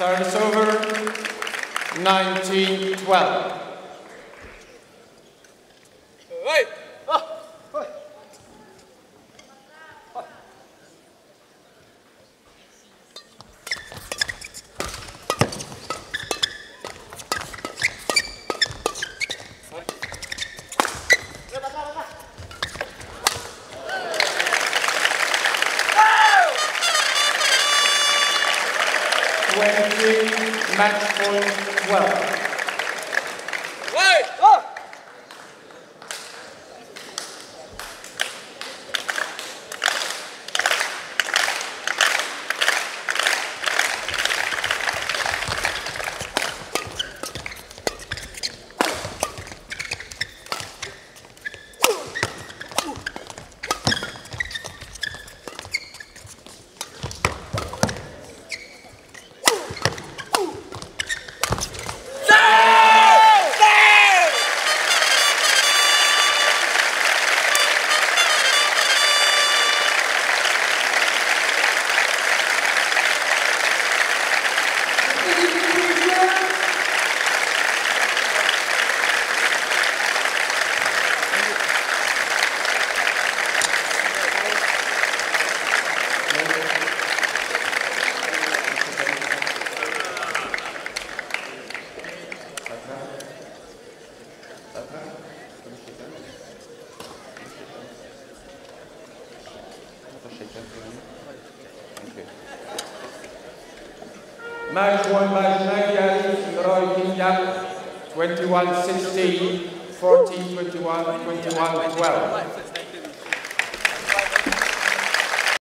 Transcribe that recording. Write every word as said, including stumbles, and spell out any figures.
Service over. nineteen twelve. Hey! Ah! twenty, match point twelve. Wait! Ah! Match won by Nadia Roy Kinyak, twenty-one sixteen, fourteen twenty-one, twenty-one twelve.